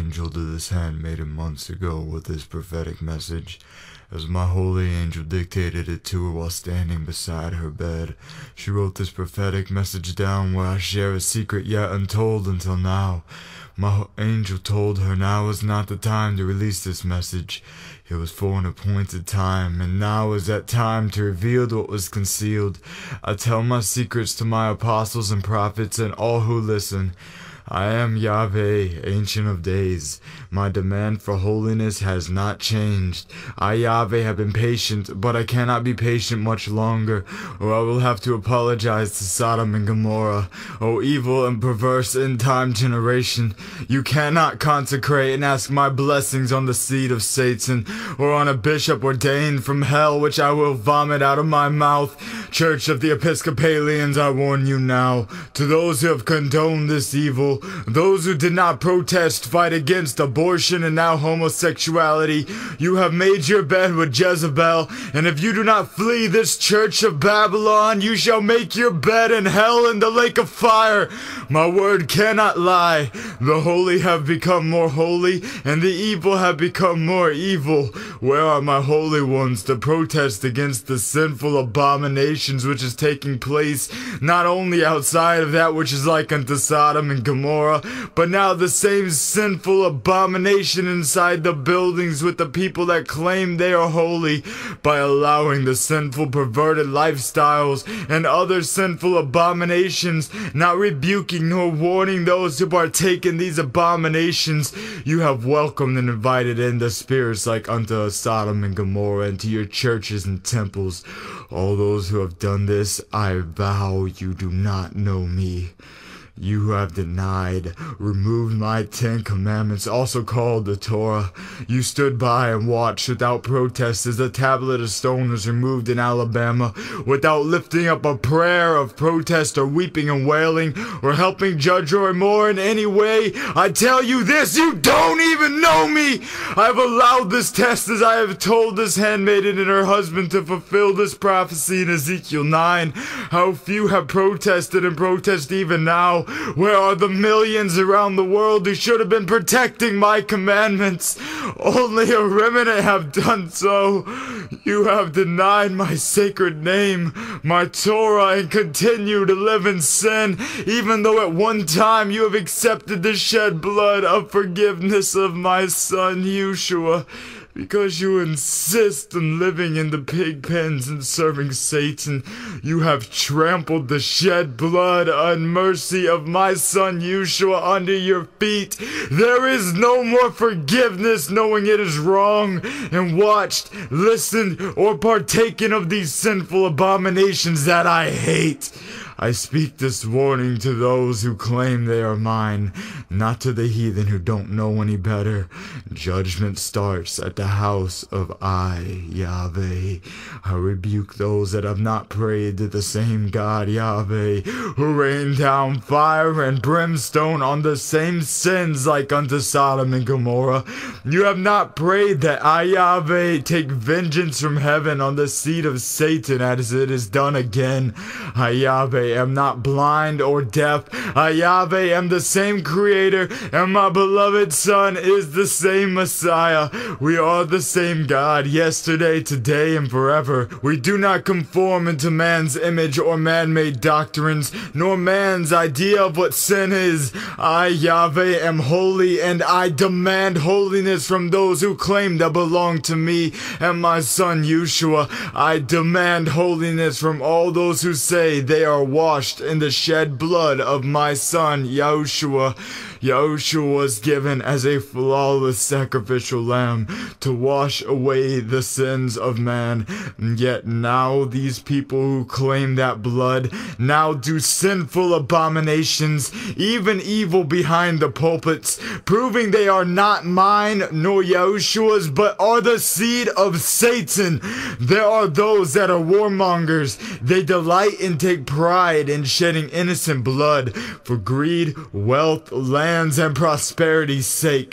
angel to this handmaiden months ago with this prophetic message. As my holy angel dictated it to her while standing beside her bed, she wrote this prophetic message down where I share a secret yet untold until now. My angel told her now is not the time to release this message. It was for an appointed time, and now is that time to reveal what was concealed. I tell my secrets to my apostles and prophets and all who listen. I am Yahweh, Ancient of Days. My demand for holiness has not changed. I, Yahweh, have been patient, but I cannot be patient much longer, or I will have to apologize to Sodom and Gomorrah. O evil and perverse end-time generation, you cannot consecrate and ask my blessings on the seed of Satan, or on a bishop ordained from hell, which I will vomit out of my mouth. Church of the Episcopalians, I warn you now, to those who have condoned this evil, those who did not protest, fight against abortion and now homosexuality, you have made your bed with Jezebel, and if you do not flee this church of Babylon, you shall make your bed in hell in the lake of fire. My word cannot lie. The holy have become more holy, and the evil have become more evil. Where are my holy ones to protest against the sinful abominations which is taking place, not only outside of that which is like unto Sodom and Gomorrah, but now the same sinful abomination inside the buildings with the people that claim they are holy, by allowing the sinful perverted lifestyles and other sinful abominations, not rebuking nor warning those who partake in these abominations. You have welcomed and invited in the spirits like unto Sodom and Gomorrah into your churches and temples. All those who have done this, I vow you do not know me. You who have denied, removed my 10 commandments, also called the Torah. You stood by and watched without protest as the tablet of stone was removed in Alabama, without lifting up a prayer of protest or weeping and wailing, or helping Judge Roy Moore in any way. I tell you this, you don't even know me! I have allowed this test as I have told this handmaiden and her husband to fulfill this prophecy in Ezekiel 9. How few have protested and protest even now. Where are the millions around the world who should have been protecting my commandments? Only a remnant have done so. You have denied my sacred name, my Torah, and continue to live in sin, even though at one time you have accepted the shed blood of forgiveness of my son Yahushua. Because you insist on living in the pig pens and serving Satan, you have trampled the shed blood and mercy of my son Yahushua under your feet. There is no more forgiveness knowing it is wrong, and watched, listened, or partaken of these sinful abominations that I hate. I speak this warning to those who claim they are mine, not to the heathen who don't know any better. Judgment starts at the house of I, Yahweh. I rebuke those that have not prayed to the same God, Yahweh, who rained down fire and brimstone on the same sins like unto Sodom and Gomorrah. You have not prayed that I, Yahweh, take vengeance from heaven on the seed of Satan as it is done again. I, Yahweh, am not blind or deaf. I, Yahweh, am the same creator, and my beloved son is the same Messiah. We are the same God, yesterday, today, and forever. We do not conform into man's image or man-made doctrines, nor man's idea of what sin is. I, Yahweh, am holy, and I demand holiness from those who claim to belong to me and my son Yahushua. I demand holiness from all those who say they are washed in the shed blood of my son Yahushua. Yahushua was given as a flawless sacrificial lamb to wash away the sins of man. Yet now these people who claim that blood now do sinful abominations, even evil behind the pulpits, proving they are not mine nor Yahushua's, but are the seed of Satan. There are those that are warmongers. They delight and take pride in shedding innocent blood for greed, wealth, lands, and prosperity's sake.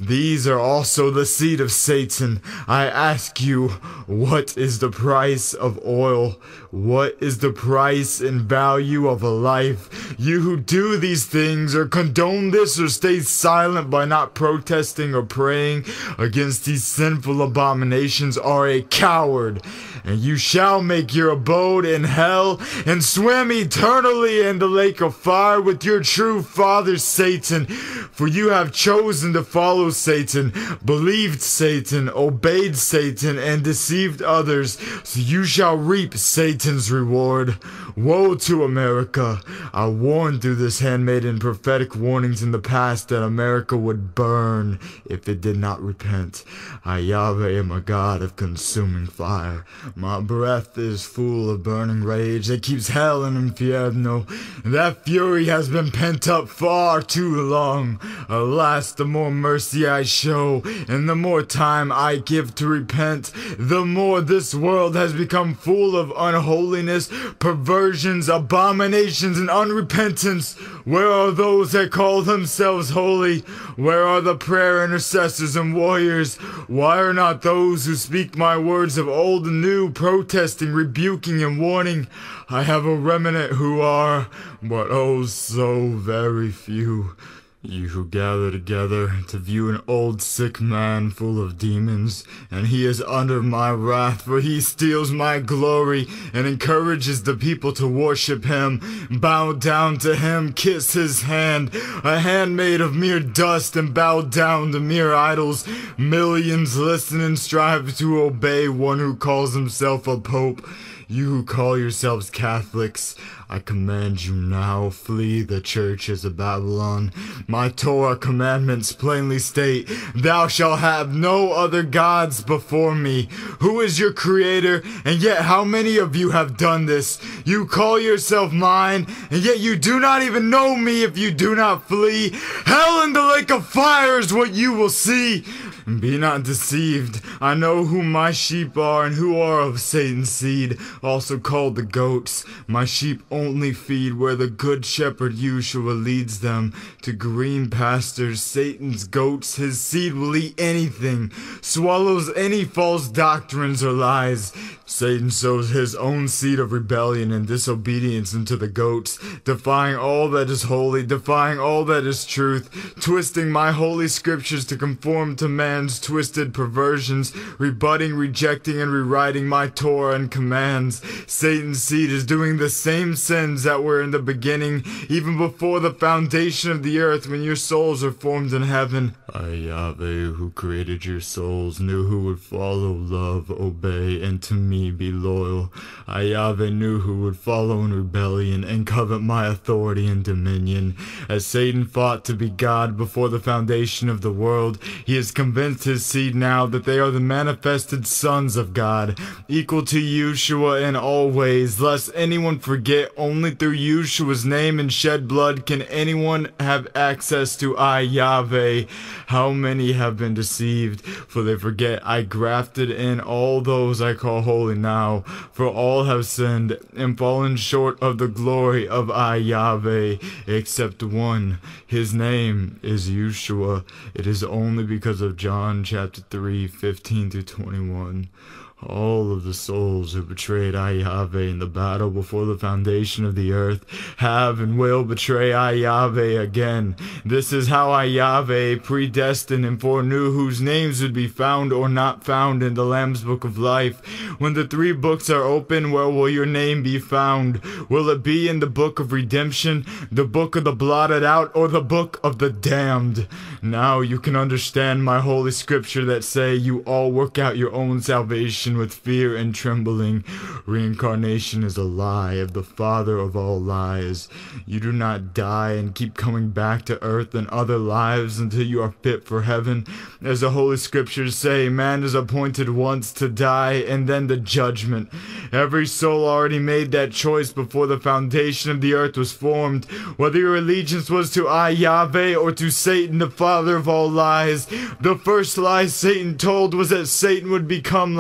These are also the seed of Satan. I ask you, what is the price of oil? What is the price and value of a life? You who do these things or condone this or stay silent by not protesting or praying against these sinful abominations are a coward. And you shall make your abode in hell and swim eternally in the lake of fire with your true father Satan. For you have chosen to follow Satan, believed Satan, obeyed Satan, and deceived others, so you shall reap Satan's reward. Woe to America! I warned through this handmaiden prophetic warnings in the past that America would burn if it did not repent. I, Yahweh, am a God of consuming fire. My breath is full of burning rage that keeps hell in infierno. That fury has been pent up far too long. Alas, the more mercy I show, and the more time I give to repent, the more this world has become full of unholiness, perversions, abominations, and unrepentance. Where are those that call themselves holy? Where are the prayer intercessors and warriors? Why are not those who speak my words of old and new, protesting, rebuking, and warning? I have a remnant who are, but oh so very few. You who gather together to view an old sick man full of demons, and he is under my wrath, for he steals my glory and encourages the people to worship him, bow down to him, kiss his hand, a hand made of mere dust, and bow down to mere idols. Millions listen and strive to obey one who calls himself a pope. You who call yourselves Catholics, I command you now, flee the churches of Babylon. My Torah commandments plainly state, thou shalt have no other gods before me. Who is your creator? And yet how many of you have done this? You call yourself mine, and yet you do not even know me if you do not flee. Hell and the lake of fire is what you will see. Be not deceived. I know who my sheep are and who are of Satan's seed, also called the goats. My sheep only feed where the good shepherd Yahushua leads them, to green pastures. Satan's goats, his seed will eat anything, swallows any false doctrines or lies. Satan sows his own seed of rebellion and disobedience into the goats, defying all that is holy, defying all that is truth, twisting my holy scriptures to conform to man's twisted perversions, rebutting, rejecting, and rewriting my Torah and commands. Satan's seed is doing the same sins that were in the beginning, even before the foundation of the earth, when your souls are formed in heaven. I, Yahweh, who created your souls, knew who would follow, love, obey, and to me be loyal. I, Yahweh, knew who would follow in rebellion and covet my authority and dominion. As Satan fought to be God before the foundation of the world, he has convinced his seed now that they are the manifested sons of God, equal to Yahushua in all ways, lest anyone forget. Only through Yahushua's name and shed blood can anyone have access to I, Yahweh. How many have been deceived, for they forget I grafted in all those I call holy now, for all have sinned and fallen short of the glory of I, Yahweh, except one. His name is Yahushua. It is only because of John chapter 3, 15 through 21. All of the souls who betrayed I, Yahweh, in the battle before the foundation of the earth have and will betray I, Yahweh, again. This is how I, Yahweh, predestined and foreknew whose names would be found or not found in the Lamb's book of life. When the 3 books are open, where will your name be found? Will it be in the book of redemption, the book of the blotted out, or the book of the damned? Now you can understand my holy scripture that say you all work out your own salvation with fear and trembling. Reincarnation is a lie of the father of all lies. You do not die and keep coming back to earth in other lives until you are fit for heaven. As the holy scriptures say, man is appointed once to die and then the judgment. Every soul already made that choice before the foundation of the earth was formed, whether your allegiance was to I, Yahweh, or to Satan, the father of all lies. The first lie Satan told was that Satan would become like I,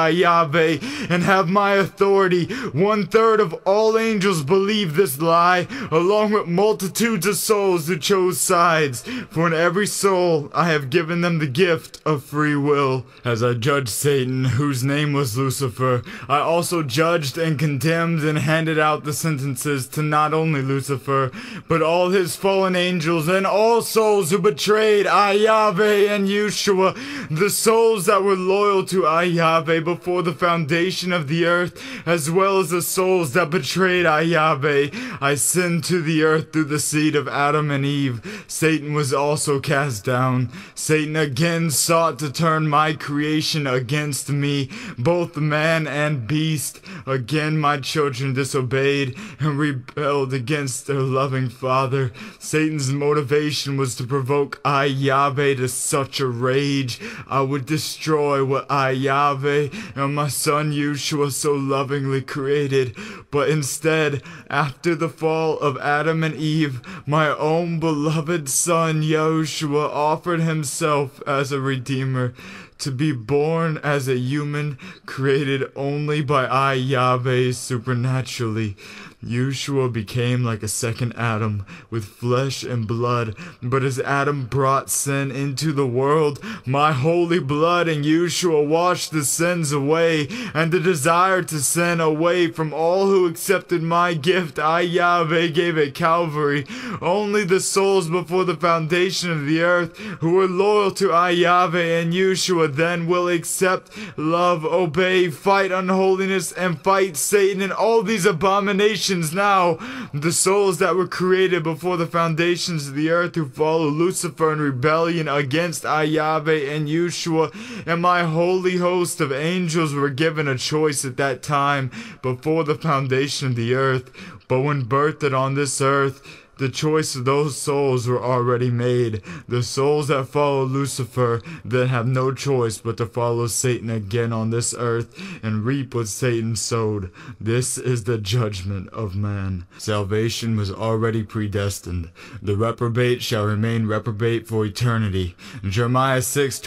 Yahweh, and have my authority. 1/3 of all angels believe this lie, along with multitudes of souls who chose sides. For in every soul I have given them the gift of free will. As I judged Satan, whose name was Lucifer, I also judged and condemned and handed out the sentences to not only Lucifer, but all his fallen angels and all souls who betrayed Yahweh and Yahushua, the souls that were loyal to Yahweh before the foundation of the earth, as well as the souls that betrayed Yahweh. I sent to the earth through the seed of Adam and Eve. Satan was also cast down. Satan again sought to turn my creation against me, both man and beast. Again my children disobeyed and rebelled against their loving Father. Satan's motivation was to provoke Yahweh to such a rage. I would destroy what Yahweh and my son Yahushua so lovingly created. But instead, after the fall of Adam and Eve, my own beloved son Yahushua offered himself as a redeemer, to be born as a human created only by Yahweh supernaturally. Yahushua became like a second Adam with flesh and blood, but as Adam brought sin into the world, my holy blood and Yahushua washed the sins away, and the desire to sin away from all who accepted my gift Yahweh gave at Calvary. Only the souls before the foundation of the earth who were loyal to Yahweh and Yahushua then will accept, love, obey, fight unholiness, and fight Satan and all these abominations. Now, the souls that were created before the foundations of the earth who follow Lucifer in rebellion against Yahweh and Yahushua and my holy host of angels were given a choice at that time before the foundation of the earth. But when birthed on this earth, the choice of those souls were already made. The souls that follow Lucifer then have no choice but to follow Satan again on this earth and reap what Satan sowed. This is the judgment of man. Salvation was already predestined. The reprobate shall remain reprobate for eternity. Jeremiah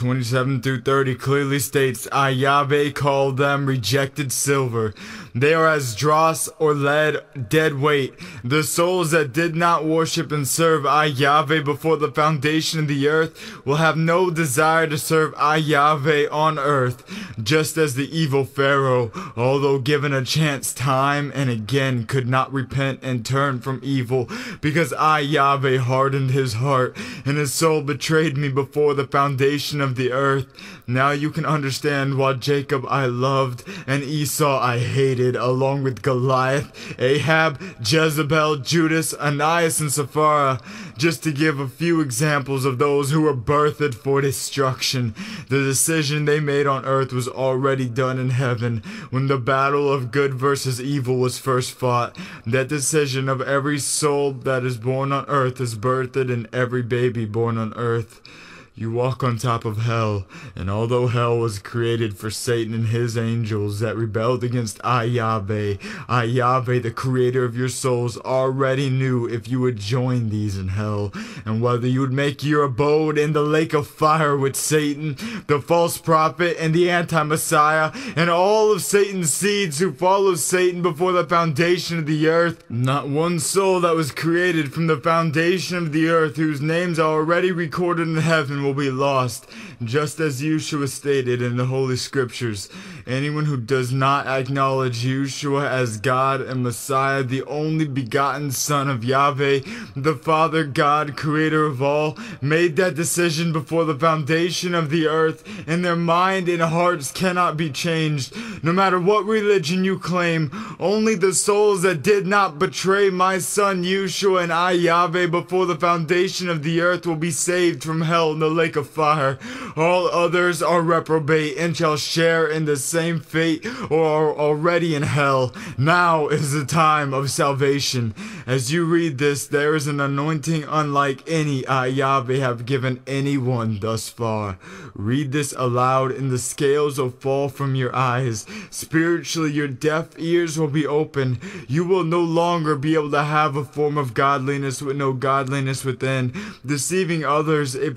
6:27-30 clearly states, Yahweh called them rejected silver. They are as dross or lead, dead weight. The souls that did not worship and serve Yahweh before the foundation of the earth will have no desire to serve Yahweh on earth, just as the evil Pharaoh, although given a chance time and again, could not repent and turn from evil, because Yahweh hardened his heart, and his soul betrayed me before the foundation of the earth. Now you can understand why Jacob I loved and Esau I hated, along with Goliath, Ahab, Jezebel, Judas, Ananias, and Sapphira, just to give a few examples of those who were birthed for destruction. The decision they made on earth was already done in heaven when the battle of good versus evil was first fought. That decision of every soul that is born on earth is birthed in every baby born on earth. You walk on top of hell, and although hell was created for Satan and his angels that rebelled against Yahweh, Yahweh, the creator of your souls, already knew if you would join these in hell, and whether you would make your abode in the lake of fire with Satan, the false prophet, and the anti-Messiah, and all of Satan's seeds who follow Satan before the foundation of the earth. Not one soul that was created from the foundation of the earth, whose names are already recorded in heaven, will be lost, just as Yahushua stated in the Holy Scriptures. Anyone who does not acknowledge Yahushua as God and Messiah, the only begotten Son of Yahweh, the Father God, creator of all, made that decision before the foundation of the earth, and their mind and hearts cannot be changed. No matter what religion you claim, only the souls that did not betray my Son Yahushua and Yahweh before the foundation of the earth will be saved from hell in the lake of fire. All others are reprobate and shall share in the same fate or are already in hell. Now is the time of salvation. As you read this, there is an anointing unlike any Yahweh have given anyone thus far. Read this aloud and the scales will fall from your eyes. Spiritually, your deaf ears will be open. You will no longer be able to have a form of godliness with no godliness within, deceiving others. If you hear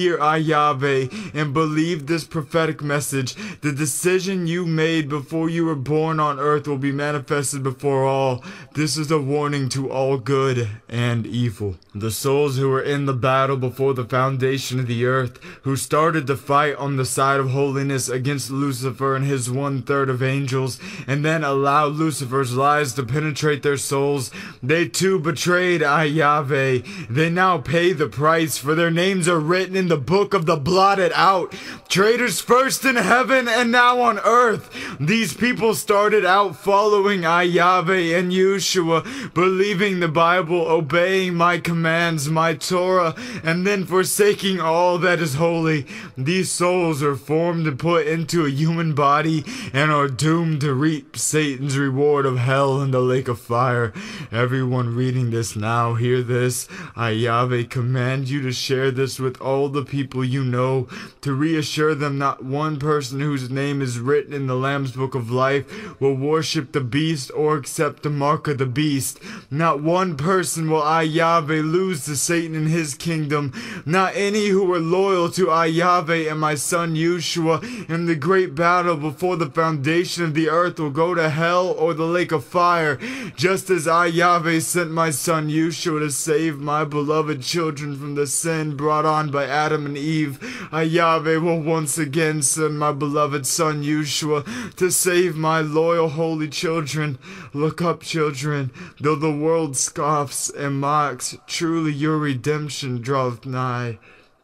hear Yahweh and believe this prophetic message. The decision you made before you were born on earth will be manifested before all. This is a warning to all good and evil. The souls who were in the battle before the foundation of the earth, who started to fight on the side of holiness against Lucifer and his 1/3 of angels, and then allowed Lucifer's lies to penetrate their souls, they too betrayed Yahweh. They now pay the price, for their names are written in the book of the blotted out. Traitors first in heaven and now on earth. These people started out following Yahweh and YAHUSHUA, believing the Bible, obeying my commands, my Torah, and then forsaking all that is holy. These souls are formed and put into a human body and are doomed to reap Satan's reward of hell in the lake of fire. Everyone reading this now, hear this. Yahweh command you to share this with all the people you know, to reassure them not one person whose name is written in the Lamb's book of life will worship the beast or accept the mark of the beast. Not one person will Yahweh lose to Satan in his kingdom. Not any who were loyal to Yahweh and my son YAHUSHUA in the great battle before the foundation of the earth will go to hell or the lake of fire. Just as Yahweh sent my son YAHUSHUA to save my beloved children from the sin brought on by Adam and Eve, Yahweh will once again send my beloved son YAHUSHUA to save my loyal holy children. Look up, children, though the world scoffs and mocks, truly your redemption draweth nigh.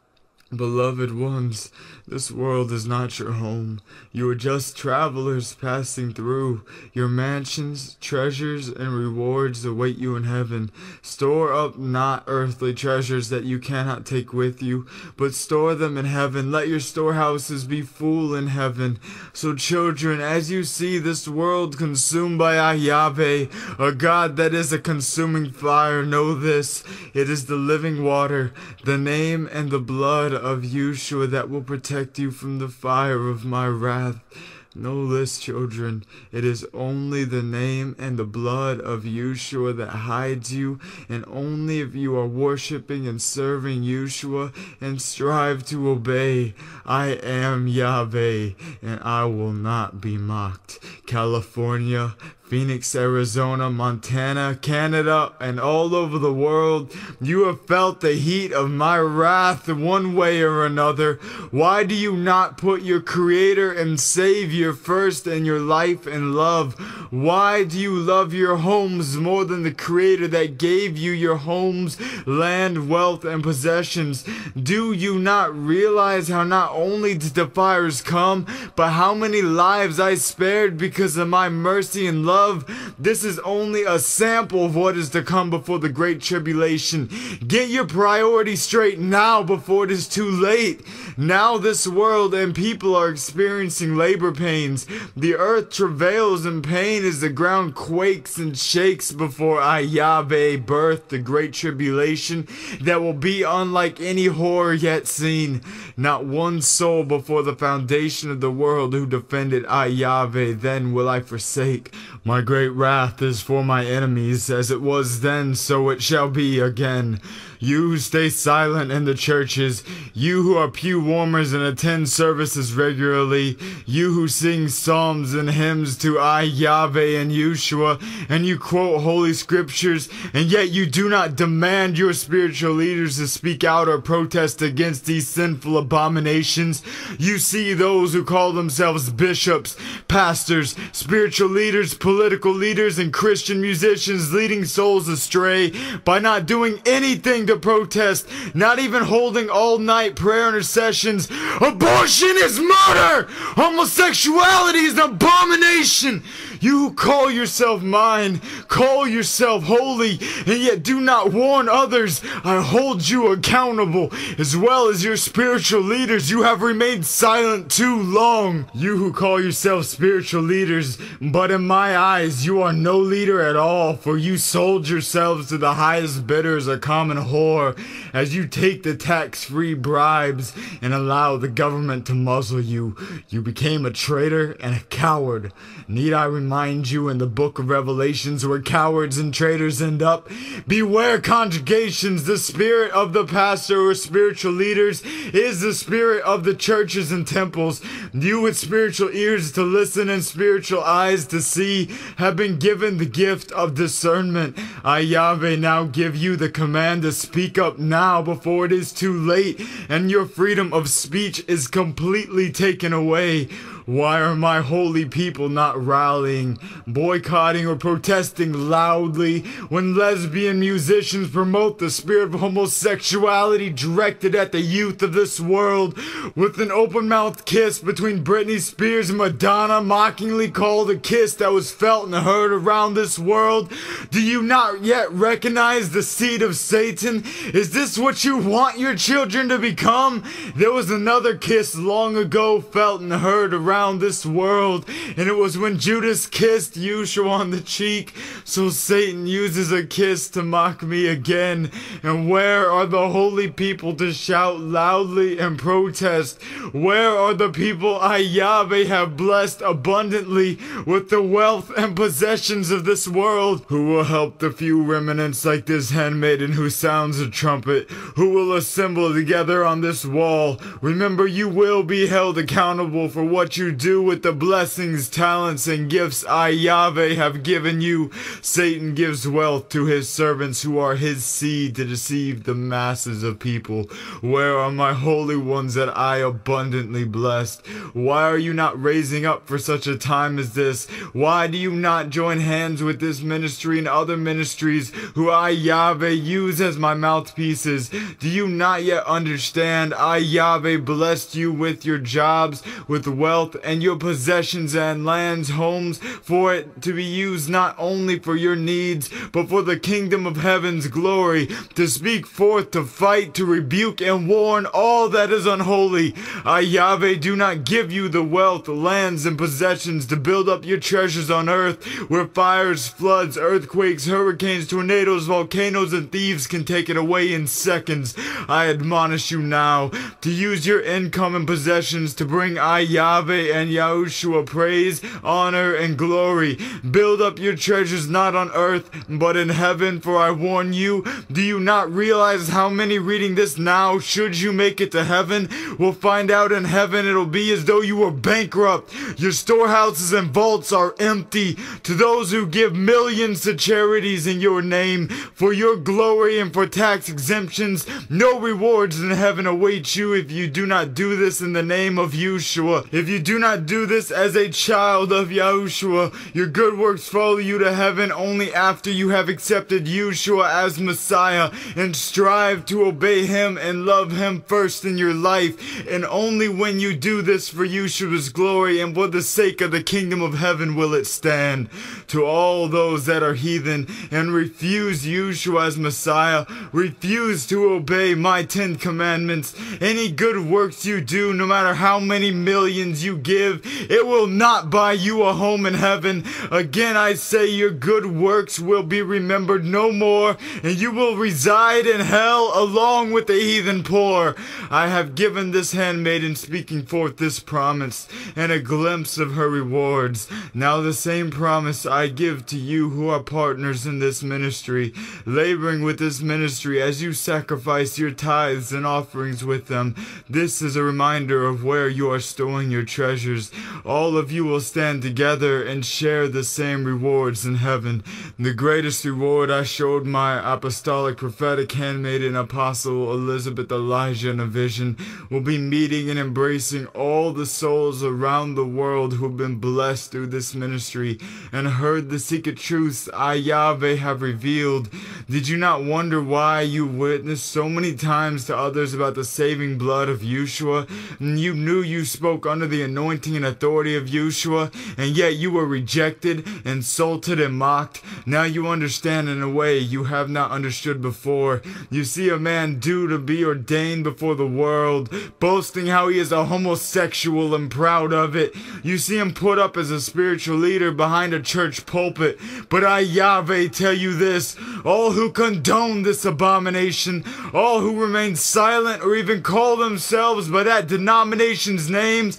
Beloved ones, this world is not your home. You are just travelers passing through. Your mansions, treasures, and rewards await you in heaven. Store up not earthly treasures that you cannot take with you, but store them in heaven. Let your storehouses be full in heaven. So children, as you see this world consumed by Yahweh, a God that is a consuming fire, know this: it is the living water, the name and the blood of YAHUSHUA that will protect you from the fire of my wrath. Know this, children, it is only the name and the blood of YAHUSHUA that hides you, and only if you are worshiping and serving YAHUSHUA and strive to obey. I am Yahweh, and I will not be mocked. California, Phoenix, Arizona, Montana, Canada, and all over the world, you have felt the heat of my wrath one way or another. Why do you not put your Creator and Savior first in your life and love? Why do you love your homes more than the Creator that gave you your homes, land, wealth, and possessions? Do you not realize how not only did the fires come, but how many lives I spared because of my mercy and love? This is only a sample of what is to come before the great tribulation. Get your priorities straight now before it is too late. Now this world and people are experiencing labor pains. The earth travails in pain as the ground quakes and shakes before Yahweh birth the great tribulation that will be unlike any horror yet seen. Not one soul before the foundation of the world who defended Yahweh then will I forsake. My great wrath is for my enemies, as it was then, so it shall be again. You who stay silent in the churches, you who are pew warmers and attend services regularly, you who sing psalms and hymns to Yahweh and YAHUSHUA, and you quote holy scriptures, and yet you do not demand your spiritual leaders to speak out or protest against these sinful abominations. You see those who call themselves bishops, pastors, spiritual leaders, political leaders, and Christian musicians leading souls astray by not doing anything to protest, not even holding all-night prayer intercessions. Abortion is murder! Homosexuality is an abomination! You who call yourself mine, call yourself holy, and yet do not warn others, I hold you accountable, as well as your spiritual leaders. You have remained silent too long. You who call yourself spiritual leaders, but in my eyes you are no leader at all, for you sold yourselves to the highest bidder as a common whore, as you take the tax-free bribes and allow the government to muzzle you. You became a traitor and a coward. Need I remind remind you in the book of Revelations where cowards and traitors end up. Beware congregations. The spirit of the pastor or spiritual leaders is the spirit of the churches and temples. You with spiritual ears to listen and spiritual eyes to see have been given the gift of discernment. I, Yahweh, now give you the command to speak up now before it is too late and your freedom of speech is completely taken away. Why are my holy people not rallying, boycotting, or protesting loudly when lesbian musicians promote the spirit of homosexuality directed at the youth of this world? With an open-mouthed kiss between Britney Spears and Madonna mockingly called a kiss that was felt and heard around this world? Do you not yet recognize the seed of Satan? Is this what you want your children to become? There was another kiss long ago felt and heard around this world, and it was when Judas kissed Yahushuah on the cheek. So Satan uses a kiss to mock me again. And where are the holy people to shout loudly and protest? Where are the people I, Yahweh, have blessed abundantly with the wealth and possessions of this world? Who will help the few remnants like this handmaiden who sounds a trumpet? Who will assemble together on this wall? Remember, you will be held accountable for what you do with the blessings, talents, and gifts I, Yahweh, have given you. Satan gives wealth to his servants who are his seed to deceive the masses of people. Where are my holy ones that I abundantly blessed? Why are you not raising up for such a time as this? Why do you not join hands with this ministry and other ministries who I, Yahweh, use as my mouthpieces? Do you not yet understand? I, Yahweh, blessed you with your jobs, with wealth, and your possessions and lands, homes, for it to be used not only for your needs, but for the kingdom of heaven's glory, to speak forth, to fight, to rebuke, and warn all that is unholy. I, Yahweh, do not give you the wealth, lands, and possessions to build up your treasures on earth, where fires, floods, earthquakes, hurricanes, tornadoes, volcanoes, and thieves can take it away in seconds. I admonish you now to use your income and possessions to bring I, Yahweh, and YAHUSHUA praise, honor, and glory. Build up your treasures not on earth, but in heaven, for I warn you, do you not realize how many reading this now, should you make it to heaven, will find out in heaven it'll be as though you were bankrupt. Your storehouses and vaults are empty. To those who give millions to charities in your name, for your glory and for tax exemptions, no rewards in heaven await you if you do not do this in the name of Yahushuah. If you do not do this as a child of Yahushua, your good works follow you to heaven only after you have accepted Yahushuah as Messiah and strive to obey him and love him first in your life. And only when you do this for Yahushua's glory and for the sake of the kingdom of heaven will it stand. To all those that are heathen and refuse Yahushuah as Messiah, refuse to obey my 10 commandments, any good works you do, no matter how many millions you give, it will not buy you a home in heaven. Again, I say your good works will be remembered no more, and you will reside in hell along with the heathen poor. I have given this handmaiden speaking forth this promise and a glimpse of her rewards. Now the same promise I give to you who are partners in this ministry, laboring with this ministry as you sacrifice your tithes and offerings with them. This is a reminder of where you are storing your treasures. All of you will stand together and share the same rewards in heaven. The greatest reward I showed my apostolic prophetic handmaiden apostle Elizabeth Elijah in a vision will be meeting and embracing all the souls around the world who have been blessed through this ministry and heard the secret truths I, Yahweh, have revealed. Did you not wonder why you witnessed so many times to others about the saving blood of Yahushuah, and you knew you spoke under the anointing and authority of Yahushuah, and yet you were rejected, insulted, and mocked? Now you understand in a way you have not understood before. You see a man due to be ordained before the world, boasting how he is a homosexual and proud of it. You see him put up as a spiritual leader behind a church pulpit. But I, Yahweh, tell you this, all who condone this abomination, all who remain silent or even call themselves by that denomination's names, you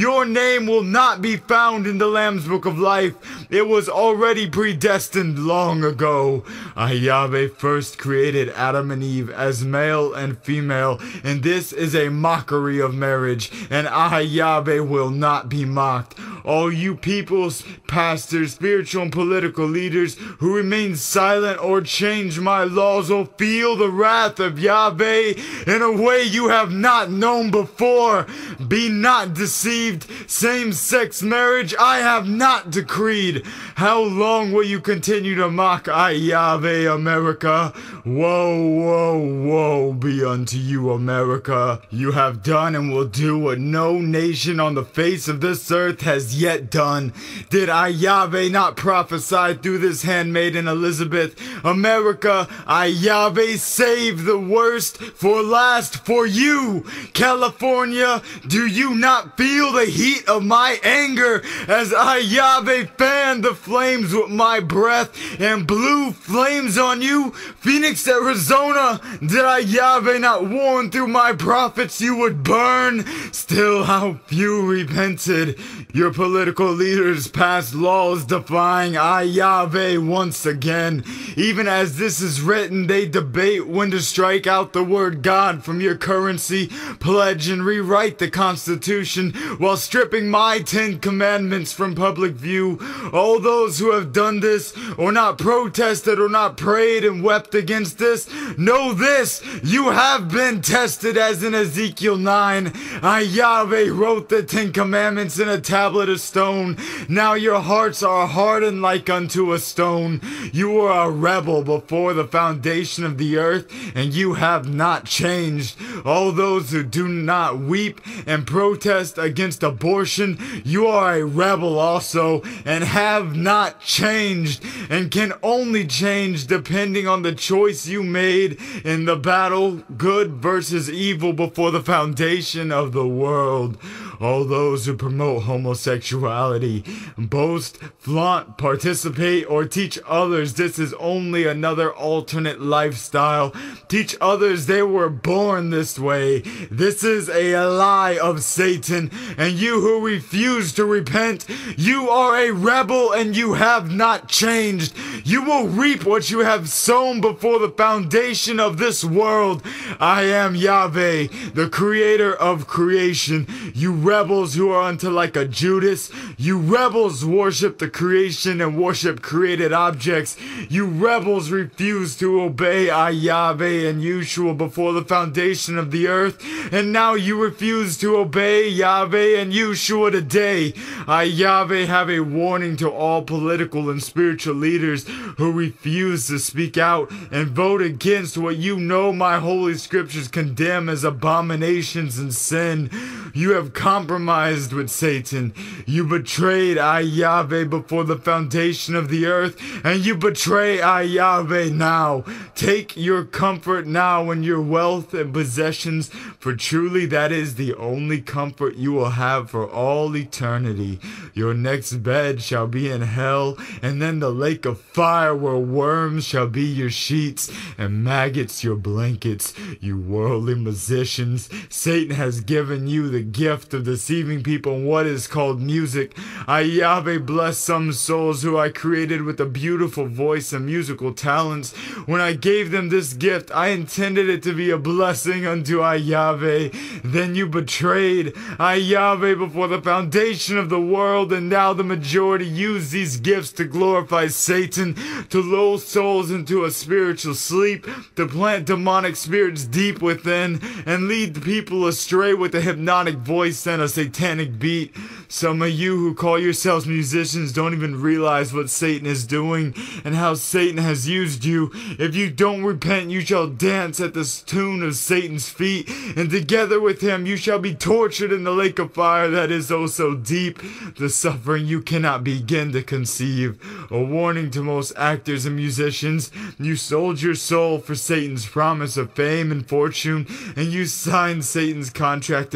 Your name will not be found in the Lamb's Book of Life. It was already predestined long ago. I, Yahweh, first created Adam and Eve as male and female, and this is a mockery of marriage, and I, Yahweh, will not be mocked. All you peoples, pastors, spiritual and political leaders who remain silent or change my laws will feel the wrath of Yahweh in a way you have not known before. Be not deceived. Same-sex marriage I have not decreed. How long will you continue to mock I, Yahweh, America? Woe, woe, woe be unto you, America. You have done and will do what no nation on the face of this earth has yet done. Did I, Yahweh, not prophesy through this handmaiden Elizabeth? America, I, Yahweh, save the worst for last for you. California, do you not feel the heat of my anger as I, Yahweh, fan the flames with my breath and blew flames on you? Phoenix, Arizona, did I, Yahweh, not warn through my prophets you would burn? Still, how few repented. Your political leaders passed laws defying I, Yahweh, once again. Even as this is written, they debate when to strike out the word God from your currency, pledge and rewrite the Constitution while stripping my 10 commandments from public view. All those who have done this, or not protested, or not prayed and wept against this, know this: you have been tested, as in Ezekiel 9. I, Yahweh, wrote the 10 commandments in a tablet of stone. Now your hearts are hardened like unto a stone. You were a rebel before the foundation of the earth, and you have not changed. All those who do not weep and protest against abortion, you are a rebel also, and have not changed, and can only change depending on the choice you made in the battle, good versus evil, before the foundation of the world. All those who promote homosexuality, boast, flaunt, participate, or teach others this is only another alternate lifestyle, teach others they were born this way. This is a lie of Satan, and you who refuse to repent, you are a rebel and you have not changed. You will reap what you have sown before the foundation of this world. I am Yahweh, the creator of creation. You rebels who are unto like a Judas. You rebels worship the creation and worship created objects. You rebels refuse to obey I, Yahweh and Yahushua before the foundation of the earth. And now you refuse to obey Yahweh and Yahushua today. I, Yahweh, have a warning to all political and spiritual leaders who refuse to speak out and vote against what you know my holy scriptures condemn as abominations and sin. You have compromised with Satan. You betrayed I, Yahweh, before the foundation of the earth, and you betray I, Yahweh, now. Take your comfort now in your wealth and possessions, for truly that is the only comfort you will have for all eternity. Your next bed shall be in hell, and then the lake of fire where worms shall be your sheets, and maggots your blankets. You worldly musicians, Satan has given you the gift of deceiving people in what is called music. I, Yahweh, bless some souls who I created with a beautiful voice and musical talents. When I gave them this gift, I intended it to be a blessing unto I, Yahweh. Then you betrayed I, Yahweh, before the foundation of the world, and now the majority use these gifts to glorify Satan, to lull souls into a spiritual sleep, to plant demonic spirits deep within, and lead people astray with a hypnotic voice and a satanic beat. Some of you who call yourselves musicians don't even realize what Satan is doing and how Satan has used you. If you don't repent, you shall dance at the tune of Satan's feet, and together with him you shall be tortured in the lake of fire that is oh so deep, the suffering you cannot begin to conceive. A warning to most actors and musicians: you sold your soul for Satan's promise of fame and fortune, and you signed Satan's contract and made a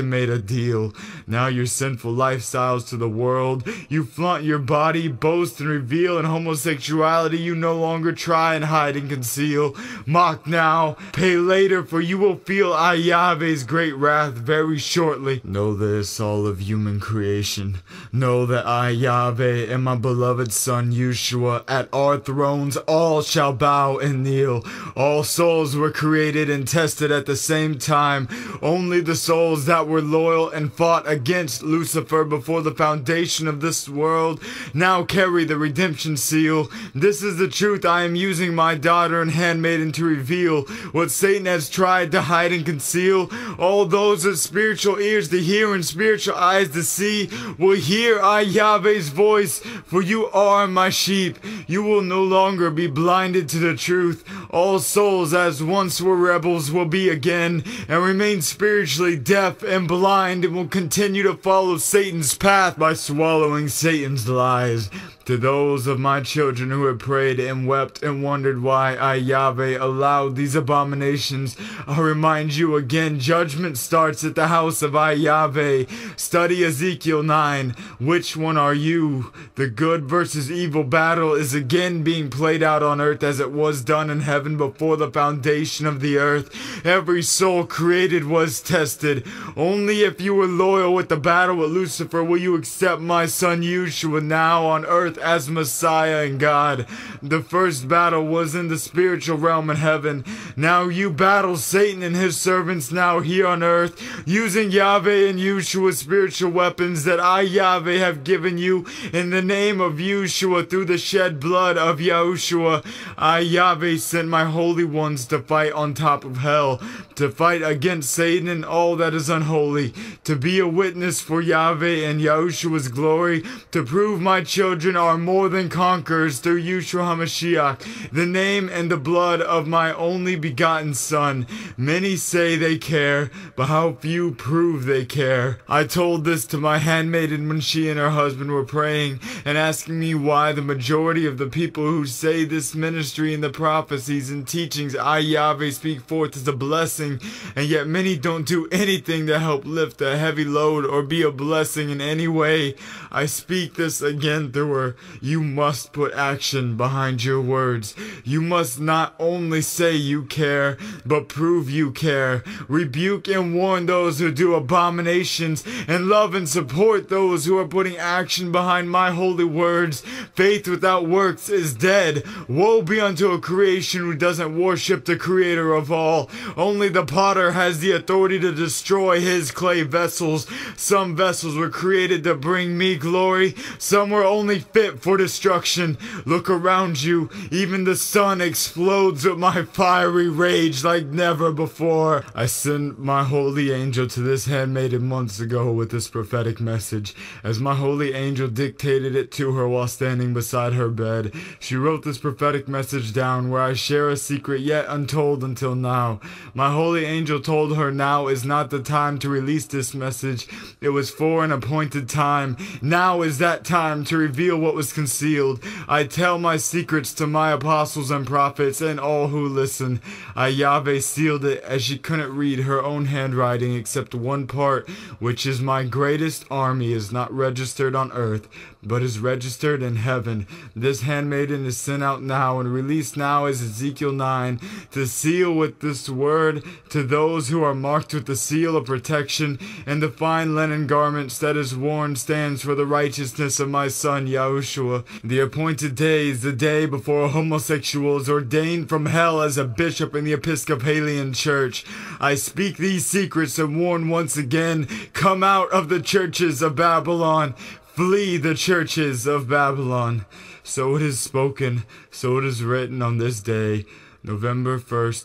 deal. Now your sinful lifestyles to the world. You flaunt your body, boast and reveal. In homosexuality you no longer try and hide and conceal. Mock now, pay later, for you will feel I Yahweh's great wrath very shortly. Know this, all of human creation. Know that I Yahweh and my beloved Son Yahushua, at our thrones all shall bow and kneel. All souls were created and tested at the same time. Only the souls that were loyal and fought against Lucifer before the foundation of this world now carry the redemption seal. This is the truth I am using my daughter and handmaiden to reveal. What Satan has tried to hide and conceal, all those with spiritual ears to hear and spiritual eyes to see will hear I Yahweh's voice, for you are my sheep. You will no longer be blinded to the truth. All souls as once were rebels will be again and remain spiritually deaf and blind, and will continue to follow Satan's path by swallowing Satan's lies. To those of my children who have prayed and wept and wondered why I Yahweh allowed these abominations, I remind you again, judgment starts at the house of I Yahweh. Study Ezekiel 9. Which one are you? The good versus evil battle is again being played out on earth as it was done in heaven before the foundation of the earth. Every soul created was tested. Only if you were loyal with the battle with Lucifer will you accept my son Yahushua now on earth as Messiah and God. The first battle was in the spiritual realm in heaven. Now you battle Satan and his servants now here on earth, using Yahweh and Yahushua's spiritual weapons that I Yahweh have given you in the name of Yahushua through the shed blood of Yahushua. I Yahweh sent my holy ones to fight on top of hell, to fight against Satan and all that is unholy, to be a witness for Yahweh and Yahushua's glory, to prove my children are more than conquerors through Yeshua HaMashiach, the name and the blood of my only begotten Son. Many say they care, but how few prove they care. I told this to my handmaiden when she and her husband were praying and asking me why the majority of the people who say this ministry and the prophecies and teachings I Yahweh speak forth is a blessing, and yet many don't do anything to help lift a heavy load or be a blessing in any way. I speak this again through her. You must put action behind your words. You must not only say you care, but prove you care. Rebuke and warn those who do abominations, and love and support those who are putting action behind my holy words. Faith without works is dead. Woe be unto a creation who doesn't worship the creator of all. Only the potter has the authority to destroy his clay vessels. Some vessels were created to bring me glory. Some were only fit for destruction. Look around you. Even the sun explodes with my fiery rage like never before. I sent my holy angel to this handmaiden months ago with this prophetic message. As my holy angel dictated it to her while standing beside her bed, she wrote this prophetic message down, where I share a secret yet untold until now. My holy angel told her now is not the time to release this message. It was for an appointed time. Now is that time to reveal what was concealed. I tell my secrets to my apostles and prophets and all who listen. I Yahweh sealed it, as she couldn't read her own handwriting except one part, which is my greatest army is not registered on earth, but is registered in heaven. This handmaiden is sent out now and released now as Ezekiel 9 to seal with this word to those who are marked with the seal of protection, and the fine linen garments that is worn stands for the righteousness of my son Yahushua. The appointed day is the day before a homosexual is ordained from hell as a bishop in the Episcopalian Church. I speak these secrets and warn once again, come out of the churches of Babylon. Flee the churches of Babylon. So it is spoken, so it is written on this day, November 1st,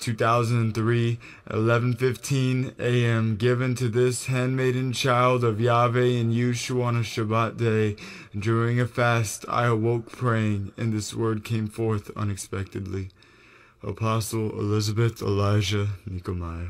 2003, 11:15 a.m., given to this handmaiden child of Yahweh and Yahushua on a Shabbat day. During a fast, I awoke praying, and this word came forth unexpectedly. Apostle Elizabeth Elijah Nehemiah.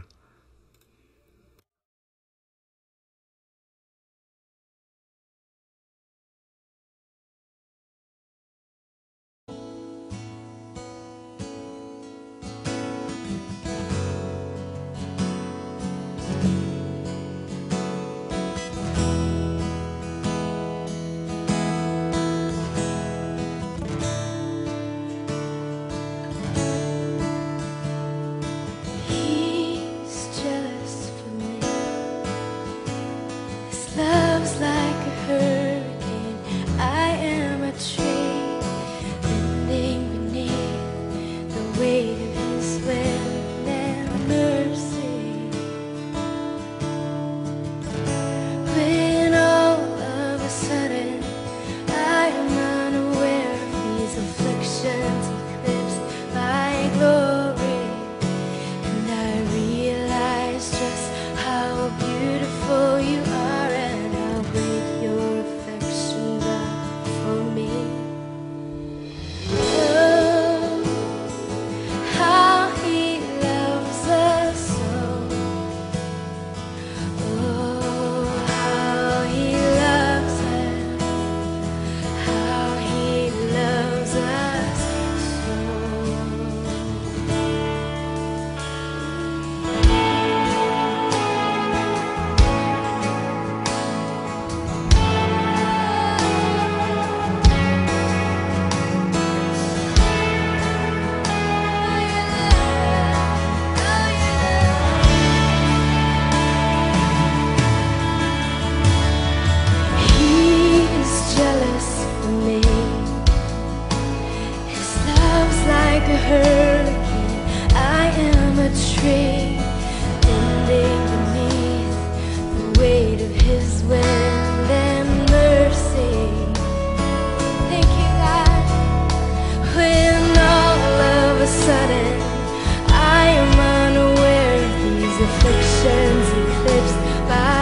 tree, bending beneath the weight of His wind and mercy. Thank you, God. When all of a sudden I am unaware of these afflictions eclipsed by